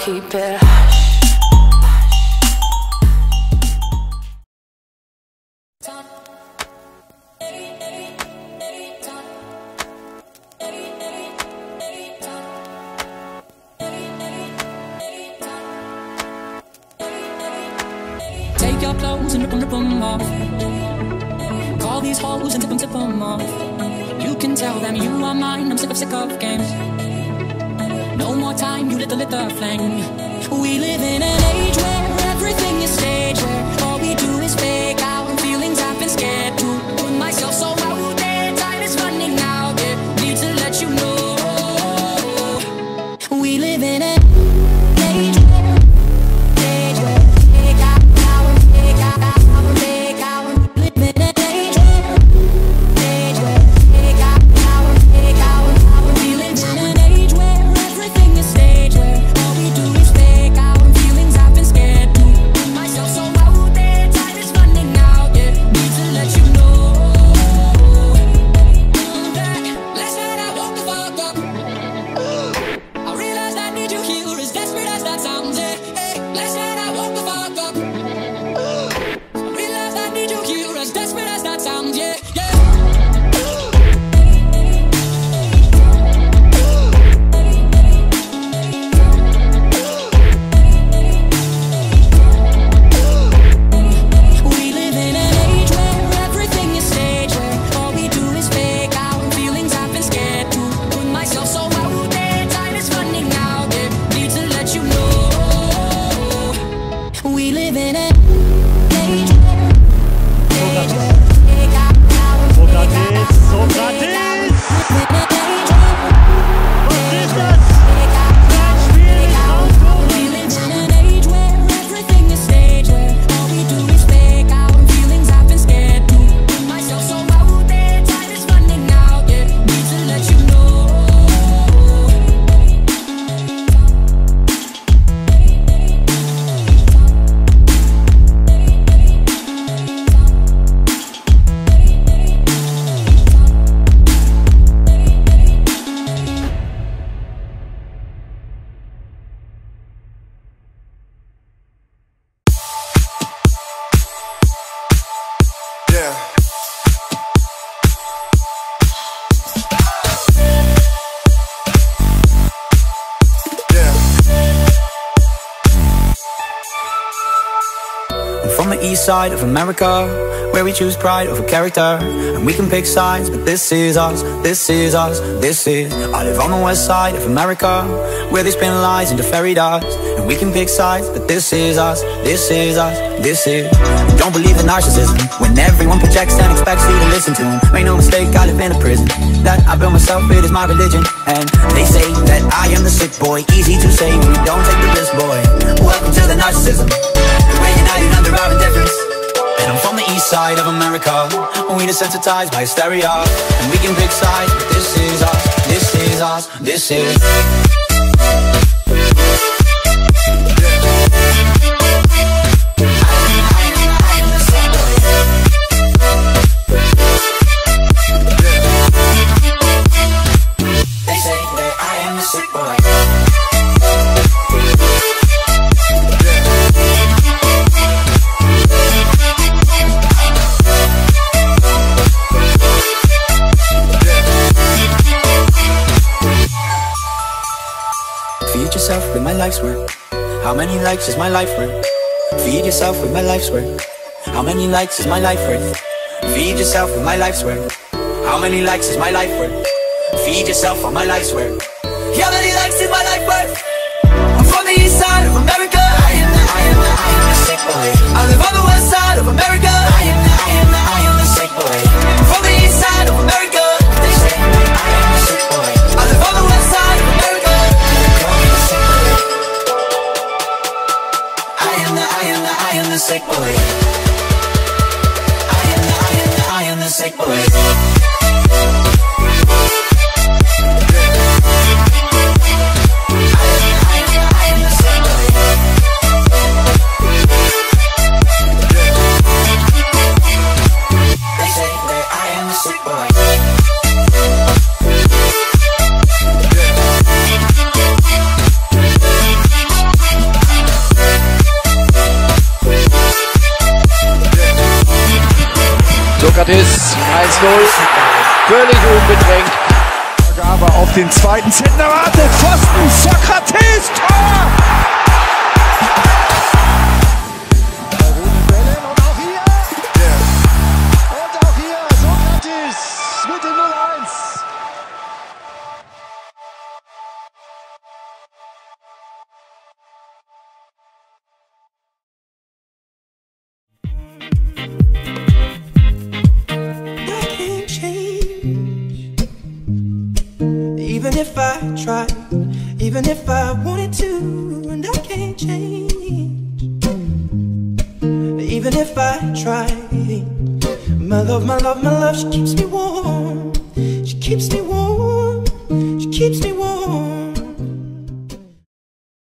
keep it hush. Take your clothes and rip them off. Call these hoes and tip them off. You can tell them you are mine, I'm sick of games. No more time, you lit the flame. We live in an age where everything is staged, where all we do is fake out feelings I've been scared to put myself so out there. Time is running out, yeah, need to let you know. We live in an age where from the east side of America, where we choose pride over character. And we can pick sides, but this is us, this is us, this is. I live on the west side of America, where they spin lies into fairy dust. And we can pick sides, but this is us, this is us, this is. Don't believe in narcissism, when everyone projects and expects you to listen to them. Make no mistake, I live in a prison that I built myself, it is my religion. And they say that I am the sick boy, easy to say when you don't take the risk, boy. Welcome to the narcissism, we're united under our indifference. And I'm from the east side of America, we desensitized by hysteria. And we can pick sides, but this is us, this is us, this is. They say that I am the sick boy. Feed yourself with my life's work. How many likes is my life worth? Feed yourself with my life's work. How many likes is my life worth? Feed yourself with my life's work. How many likes is my life worth? Feed yourself on my life's work. How many likes is my life worth? I'm from the east side of America. I am the sick boy. I live on the west side of America. I am the sick boy. I'm from the east side of America. They say I am the sick boy. I live on the west side of America. I am the sick boy. I am the sick boy. Sokrates 1:0. Völlig unbedrängt. Aber auf den zweiten Zentner wartet Pfosten, Sokrates, Tor! Und auch hier Sokrates mit dem 0:1. Even if I tried, even if I wanted to, and I can't change. Even if I tried, my love, my love, my love, she keeps me warm. She keeps me warm. She keeps me warm.